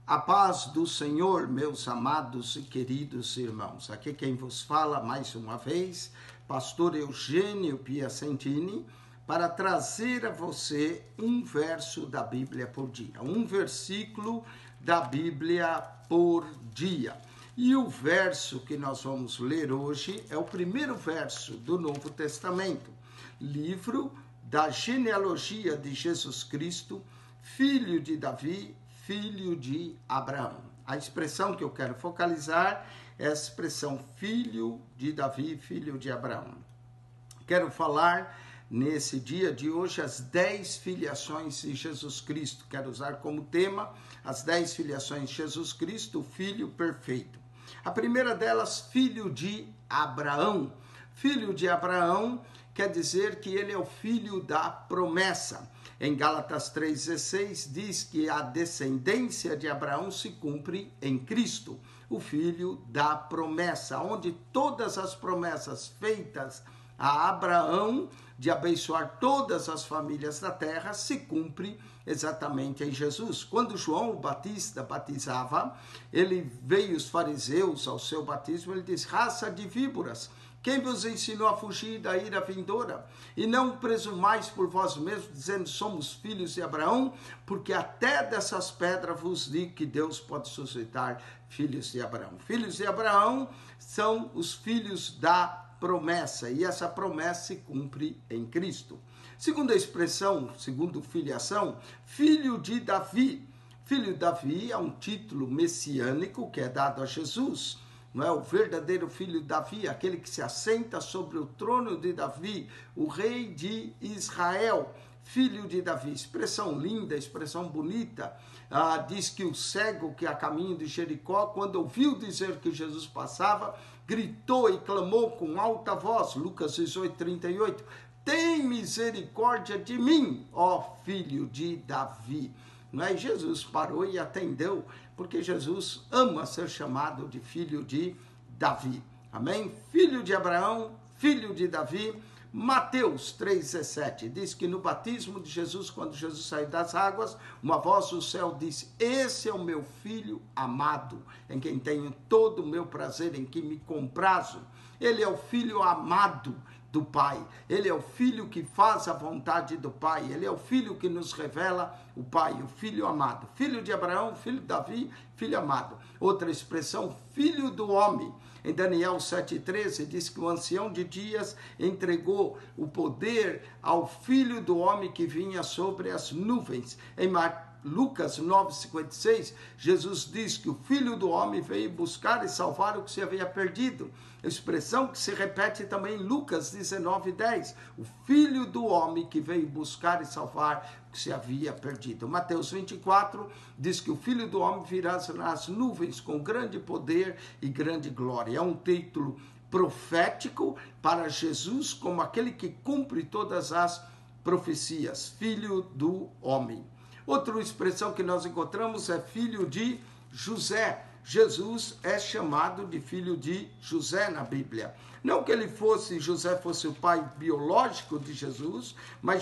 A paz do Senhor, meus amados e queridos irmãos. Aqui quem vos fala mais uma vez, pastor Eugênio Piacentini, para trazer a você um verso da Bíblia por dia, um versículo da Bíblia por dia. E o verso que nós vamos ler hoje é o primeiro verso do Novo Testamento, livro da genealogia de Jesus Cristo, filho de Davi, filho de Abraão. A expressão que eu quero focalizar é a expressão filho de Davi, filho de Abraão. Quero falar nesse dia de hoje as 10 filiações de Jesus Cristo. Quero usar como tema as 10 filiações de Jesus Cristo, o Filho perfeito. A primeira delas, filho de Abraão. Filho de Abraão quer dizer que ele é o filho da promessa. Em Gálatas 3,16 diz que a descendência de Abraão se cumpre em Cristo, o filho da promessa, onde todas as promessas feitas a Abraão de abençoar todas as famílias da terra se cumpre exatamente em Jesus. Quando João o Batista batizava, ele veio os fariseus ao seu batismo, ele diz: raça de víboras, quem vos ensinou a fugir da ira vindoura? E não presumais por vós mesmos, dizendo, somos filhos de Abraão, porque até dessas pedras vos digo que Deus pode suscitar filhos de Abraão. Filhos de Abraão são os filhos da promessa, e essa promessa se cumpre em Cristo. Segunda expressão, segundo filiação, filho de Davi. Filho de Davi é um título messiânico que é dado a Jesus. Não é o verdadeiro filho de Davi, aquele que se assenta sobre o trono de Davi, o rei de Israel, filho de Davi. Expressão linda, expressão bonita. Diz que o cego que a caminho de Jericó, quando ouviu dizer que Jesus passava, gritou e clamou com alta voz, Lucas 18:38, tem misericórdia de mim, ó filho de Davi. Mas Jesus parou e atendeu, porque Jesus ama ser chamado de filho de Davi. Amém? Filho de Abraão, filho de Davi. Mateus 3,17 diz que no batismo de Jesus, quando Jesus saiu das águas, uma voz do céu disse: esse é o meu filho amado, em quem tenho todo o meu prazer, em que me comprazo. Ele é o filho amado do Pai, ele é o filho que faz a vontade do Pai, ele é o filho que nos revela o Pai, o filho amado, filho de Abraão, filho de Davi, filho amado. Outra expressão, filho do homem. Em Daniel 7,13 diz que o ancião de dias entregou o poder ao filho do homem que vinha sobre as nuvens. Em Lucas 9,56, Jesus diz que o Filho do Homem veio buscar e salvar o que se havia perdido. Expressão que se repete também em Lucas 19,10. O Filho do Homem que veio buscar e salvar o que se havia perdido. Mateus 24 diz que o Filho do Homem virá nas nuvens com grande poder e grande glória. É um título profético para Jesus como aquele que cumpre todas as profecias. Filho do Homem. Outra expressão que nós encontramos é filho de José. Jesus é chamado de filho de José na Bíblia. Não que José fosse o pai biológico de Jesus, mas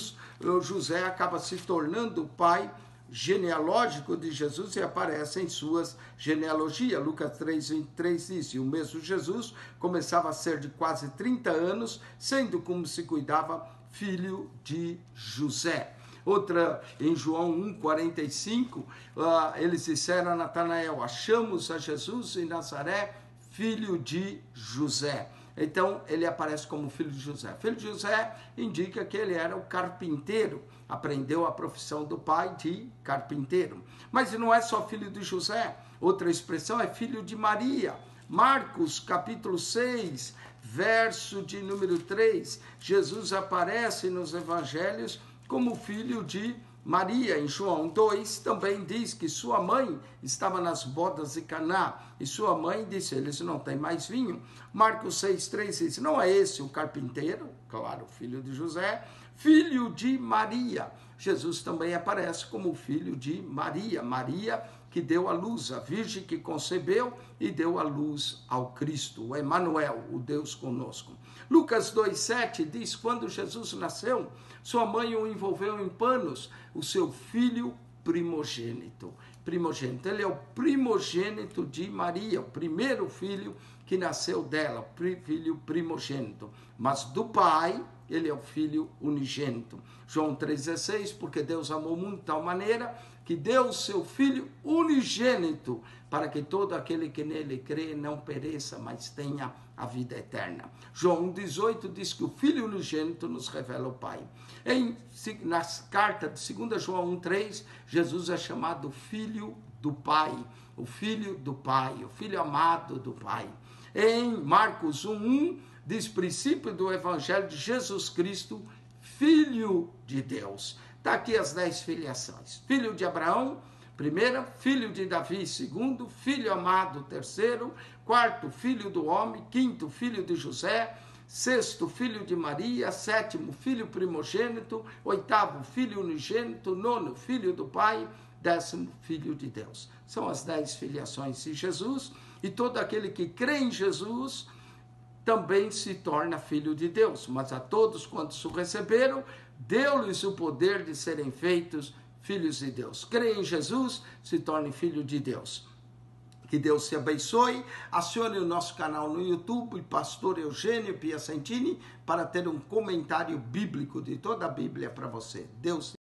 José acaba se tornando o pai genealógico de Jesus e aparece em suas genealogias. Lucas 3,23 diz, e o mesmo Jesus começava a ser de quase 30 anos, sendo como se cuidava filho de José. Outra, em João 1,45, eles disseram a Natanael, achamos a Jesus em Nazaré, filho de José. Então, ele aparece como filho de José. Filho de José indica que ele era o carpinteiro, aprendeu a profissão do pai de carpinteiro. Mas não é só filho de José, outra expressão é filho de Maria. Marcos, capítulo 6, verso de número 3, Jesus aparece nos evangelhos como filho de Maria. Em João 2 também diz que sua mãe estava nas bodas de Caná e sua mãe disse, eles não têm mais vinho. Marcos 6,3 diz, não é esse o carpinteiro? Claro, filho de José, filho de Maria. Jesus também aparece como filho de Maria, Maria que deu à luz, a virgem que concebeu e deu à luz ao Cristo, o Emanuel, o Deus conosco. Lucas 2,7 diz, quando Jesus nasceu, sua mãe o envolveu em panos, o seu filho primogênito. Primogênito. Ele é o primogênito de Maria, o primeiro filho que nasceu dela, filho primogênito. Mas do Pai, ele é o filho unigênito. João 3,16, porque Deus amou muito de tal maneira que deu o seu filho unigênito, para que todo aquele que nele crê não pereça, mas tenha a vida eterna. João 1,18 diz que o filho unigênito nos revela o Pai. Na carta de 2 João 1,3, Jesus é chamado filho do Pai, o filho do Pai, o filho amado do Pai. Em Marcos 1,1, diz princípio do Evangelho de Jesus Cristo, filho de Deus. Está aqui as 10 filiações. Filho de Abraão, primeira. Filho de Davi, segundo. Filho amado, terceiro. Quarto, filho do homem. Quinto, filho de José. Sexto, filho de Maria. Sétimo, filho primogênito. Oitavo, filho unigênito. Nono, filho do Pai. Décimo, filho de Deus. São as 10 filiações de Jesus. E todo aquele que crê em Jesus também se torna filho de Deus. Mas a todos quantos o receberam, deu-lhes o poder de serem feitos filhos de Deus. Crê em Jesus, se torne filho de Deus. Que Deus te abençoe. Acione o nosso canal no YouTube, Pastor Eugênio Piacentini, para ter um comentário bíblico de toda a Bíblia para você. Deus